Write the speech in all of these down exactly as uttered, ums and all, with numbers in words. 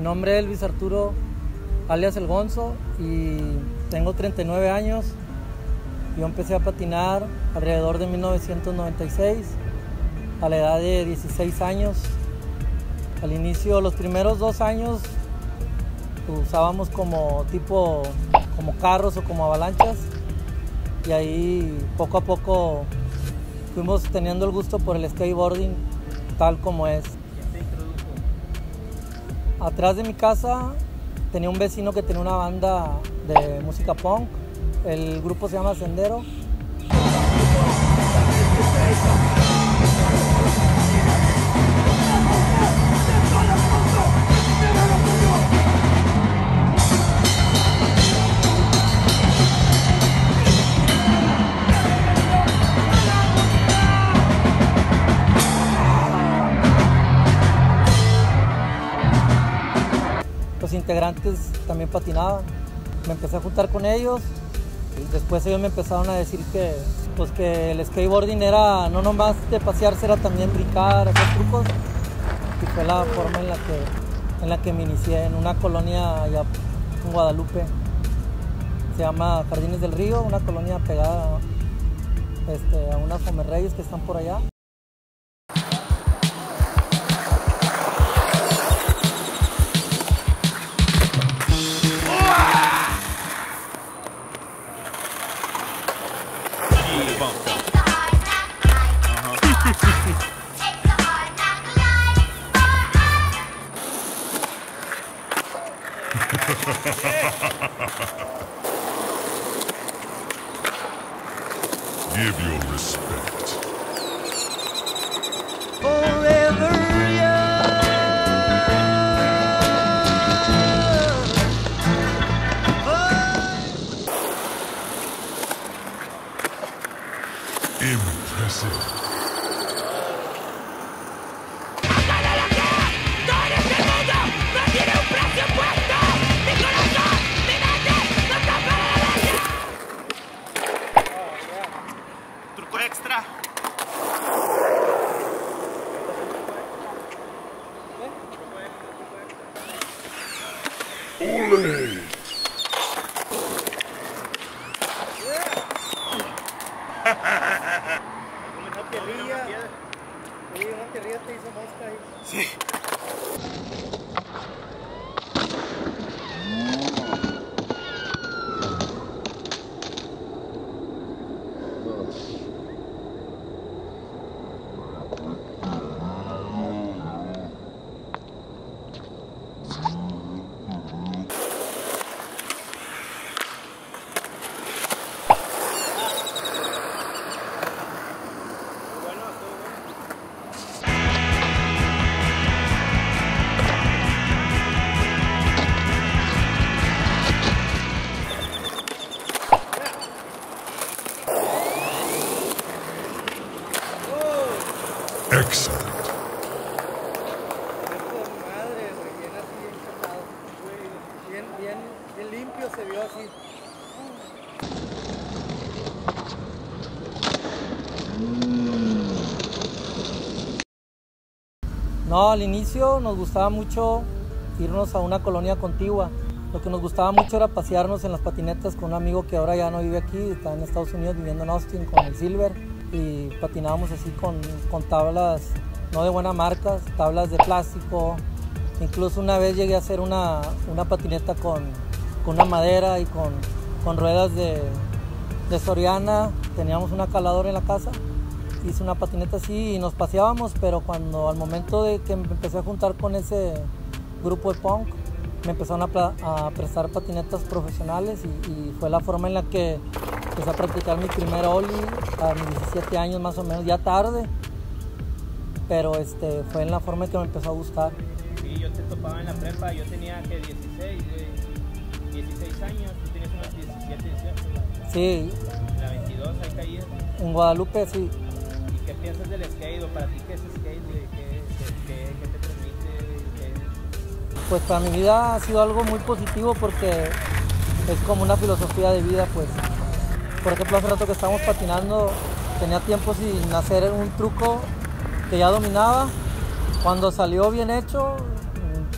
nombre es Luis Arturo, alias El Gonzo, y tengo treinta y nueve años. Yo empecé a patinar alrededor de mil novecientos noventa y seis, a la edad de dieciséis años. Al inicio, los primeros dos años, usábamos como tipo, como carros o como avalanchas, y ahí poco a poco fuimos teniendo el gusto por el skateboarding tal como es. Atrás de mi casa tenía un vecino que tenía una banda de música punk. El grupo se llama Sendero. Los integrantes también patinaban. Me empecé a juntar con ellos y después ellos me empezaron a decir que, pues que el skateboarding era no nomás de pasearse, era también brincar, hacer trucos. Y fue la forma en la que, en la que me inicié en una colonia allá en Guadalupe. Se llama Jardines del Río, una colonia pegada este, a unas Fomerreyes que están por allá. Give your respect. Forever young. Impressive. Extra. Ole. Una tierrilla. Oye, una tierrilla te hizo mosca ahí. Sí. Excellent. Madre, bien así, bien chapado. Bien, bien, bien limpio se vio así. No, al inicio nos gustaba mucho irnos a una colonia contigua. Lo que nos gustaba mucho era pasearnos en las patinetas con un amigo que ahora ya no vive aquí, está en Estados Unidos viviendo en Austin con el Silver, y patinábamos así con, con tablas no de buena marca, tablas de plástico. Incluso una vez llegué a hacer una, una patineta con, con una madera y con, con ruedas de, de Soriana. Teníamos una caladora en la casa, hice una patineta así y nos paseábamos, pero cuando al momento de que me empecé a juntar con ese grupo de punk, me empezaron a, a prestar patinetas profesionales y, y fue la forma en la que empecé a practicar mi primer ollie a mis diecisiete años más o menos, ya tarde, pero este, fue en la forma en que me empezó a gustar. Sí, yo te topaba en la prepa, yo tenía que dieciséis, dieciséis años, tú tienes unos diecisiete, dieciocho. Sí. En la veintidós, ahí caí. En Guadalupe, sí. ¿Y qué piensas del skate o para ti qué es skate? ¿Qué, qué, qué, qué te transmite? ¿Qué... Pues para mi vida ha sido algo muy positivo porque es como una filosofía de vida, pues. Por ejemplo, hace rato que estábamos patinando, tenía tiempo sin hacer un truco que ya dominaba. Cuando salió bien hecho,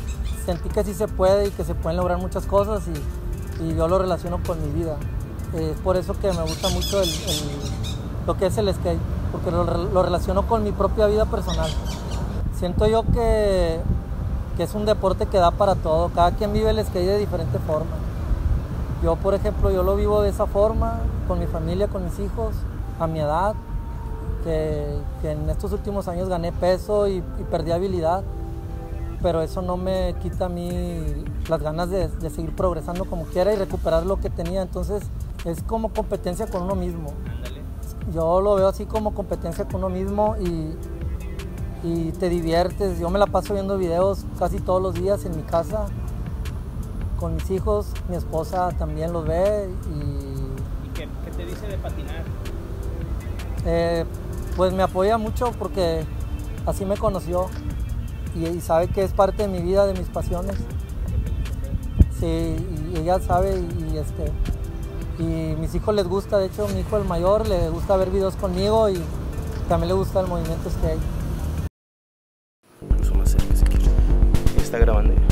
sentí que sí se puede y que se pueden lograr muchas cosas y, y yo lo relaciono con mi vida. Es por eso que me gusta mucho el, el, lo que es el skate, porque lo, lo relaciono con mi propia vida personal. Siento yo que, que es un deporte que da para todo, cada quien vive el skate de diferente forma. Yo, por ejemplo, yo lo vivo de esa forma, con mi familia, con mis hijos, a mi edad, que, que en estos últimos años gané peso y, y perdí habilidad, pero eso no me quita a mí las ganas de, de seguir progresando como quiera y recuperar lo que tenía. Entonces es como competencia con uno mismo. Yo lo veo así como competencia con uno mismo y, y te diviertes. Yo me la paso viendo videos casi todos los días en mi casa con mis hijos, mi esposa también los ve. ¿Y, ¿Y qué, qué te dice de patinar? Eh, pues me apoya mucho porque así me conoció y, y sabe que es parte de mi vida, de mis pasiones. Sí, y ella sabe y, y este y mis hijos les gusta. De hecho, mi hijo el mayor le gusta ver videos conmigo y también le gusta el movimiento skate. Incluso más cerca si quieres. Está grabando ya.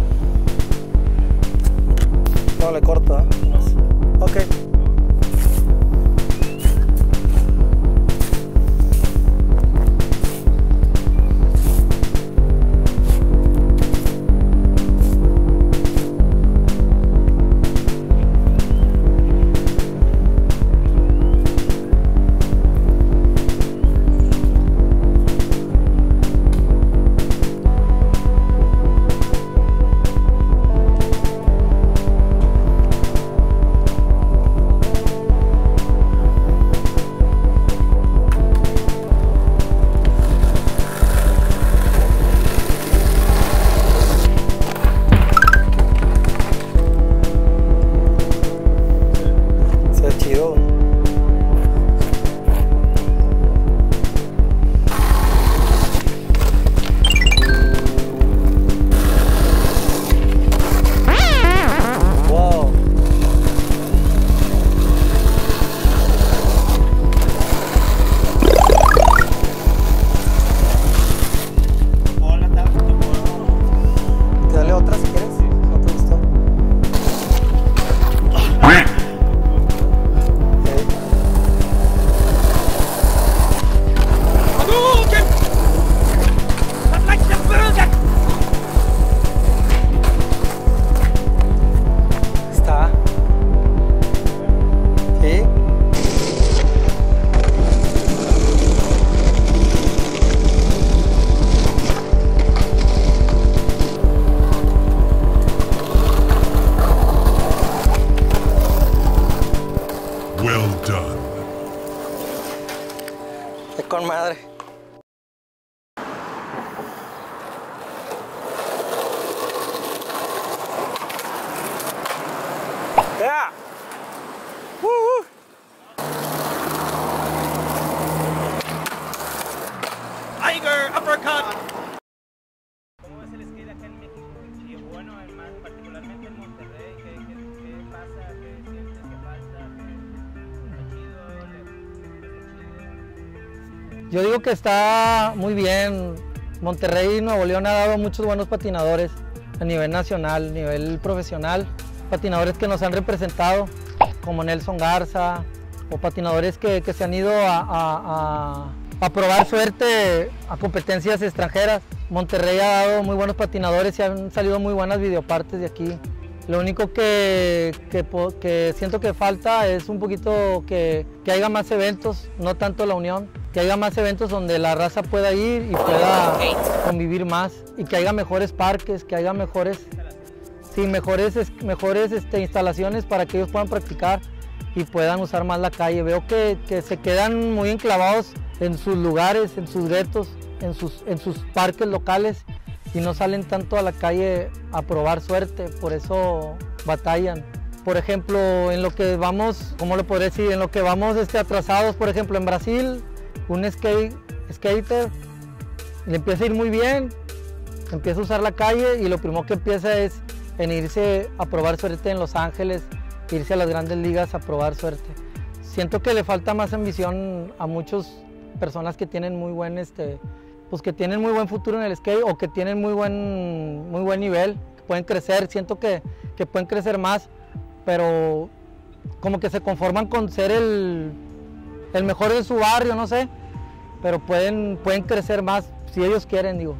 No le corto, ¿eh? Ok. Con madre. Yeah. Woo. Tiger uppercut. ¿Cómo es el skate acá en México? Y bueno, además, particularmente en Monterrey, ¿qué, qué, qué pasa? ¿Qué sientes que falta? ¿Qué está chido? Yo digo que está muy bien. Monterrey y Nuevo León ha dado muchos buenos patinadores a nivel nacional, a nivel profesional. Patinadores que nos han representado, como Nelson Garza, o patinadores que, que se han ido a, a, a, a probar suerte a competencias extranjeras. Monterrey ha dado muy buenos patinadores y han salido muy buenas videopartes de aquí. Lo único que, que, que siento que falta es un poquito que, que haya más eventos, no tanto la unión, que haya más eventos donde la raza pueda ir y pueda convivir más y que haya mejores parques, que haya mejores, sí, mejores, mejores este, instalaciones para que ellos puedan practicar y puedan usar más la calle. Veo que, que se quedan muy enclavados en sus lugares, en sus guetos, en sus, en sus parques locales y no salen tanto a la calle a probar suerte, por eso batallan. Por ejemplo, en lo que vamos, ¿cómo lo podría decir? En lo que vamos este, atrasados, por ejemplo, en Brasil, un skate, skater le empieza a ir muy bien, empieza a usar la calle y lo primero que empieza es en irse a probar suerte en Los Ángeles, irse a las grandes ligas a probar suerte. Siento que le falta más ambición a muchas personas que tienen muy buen, este, pues que tienen muy buen futuro en el skate o que tienen muy buen, muy buen nivel, que pueden crecer, siento que, que pueden crecer más, pero como que se conforman con ser el, el mejor de su barrio, no sé, pero pueden, pueden crecer más si ellos quieren, digo.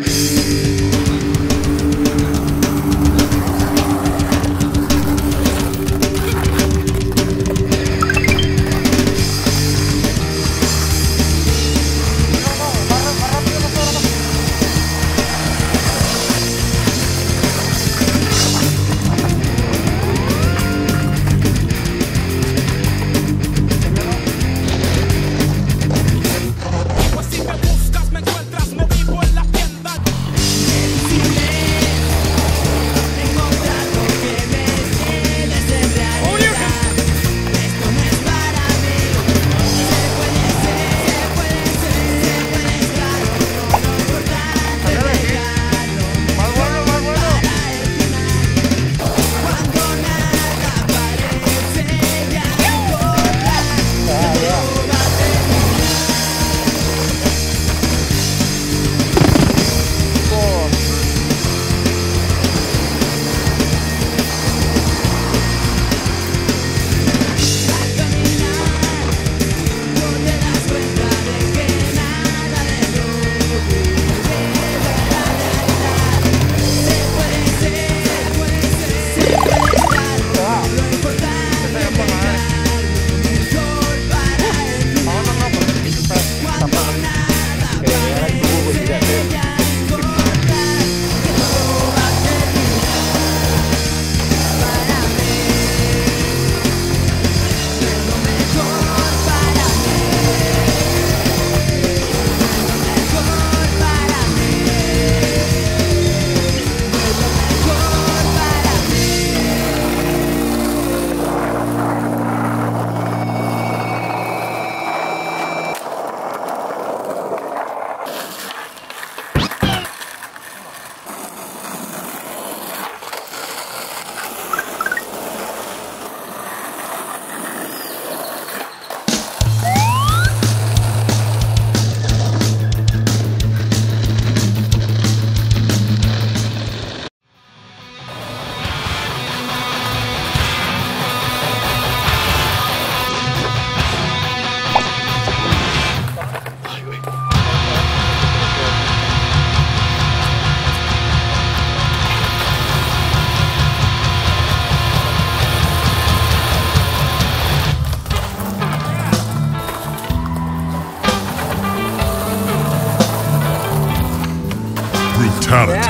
Brutality.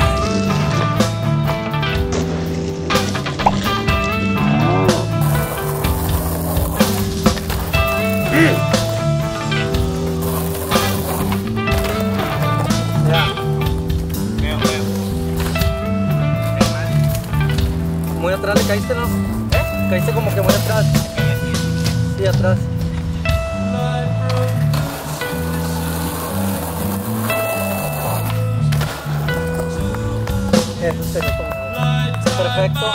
Muy atrás le caíste, ¿no? ¿Eh? Caíste como que muy atrás. Sí, atrás. Eso sería como... Perfecto.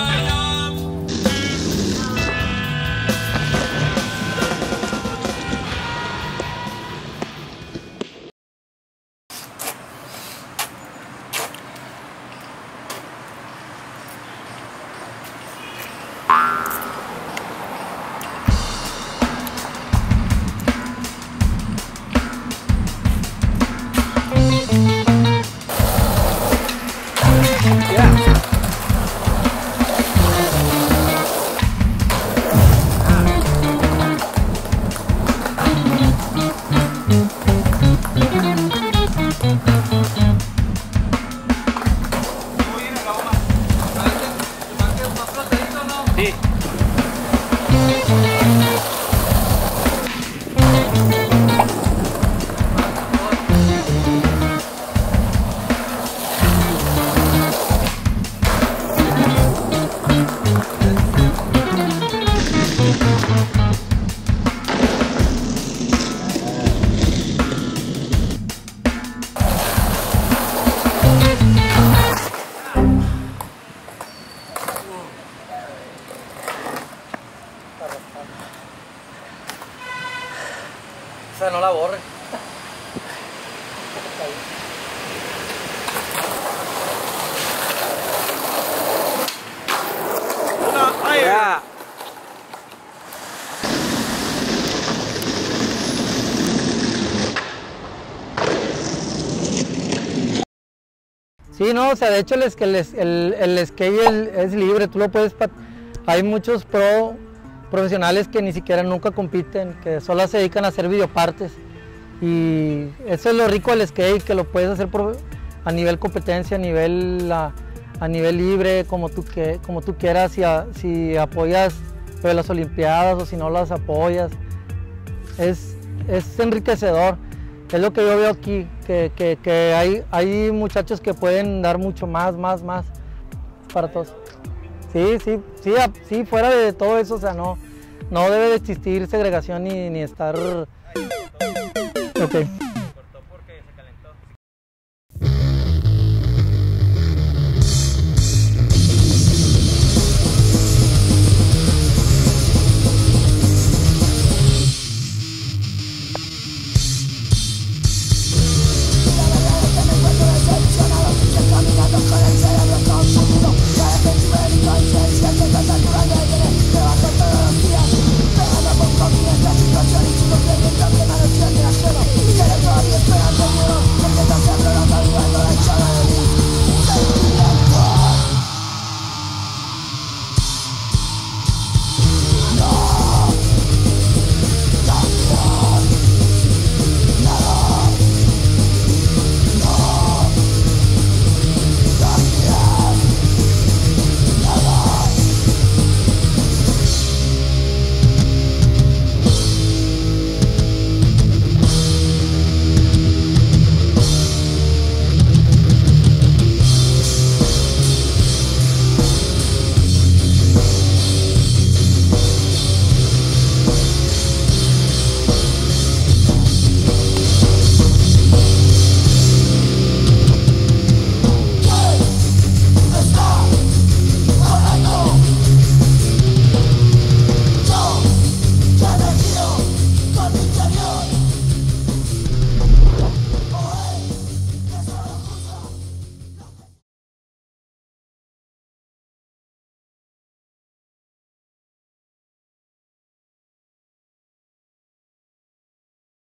Sí, no, o sea, de hecho el, el, el, el skate el, es libre, tú lo puedes, hay muchos pro profesionales que ni siquiera nunca compiten, que solo se dedican a hacer videopartes, y eso es lo rico del skate, que lo puedes hacer por, a nivel competencia, a nivel, a, a nivel libre, como tú, que, como tú quieras, si, a, si apoyas de las olimpiadas o si no las apoyas, es, es enriquecedor. Es lo que yo veo aquí, que, que, que hay, hay muchachos que pueden dar mucho más, más, más para todos. Sí, sí, sí, sí, fuera de todo eso, o sea, no, no debe de existir segregación ni, ni estar... Okay.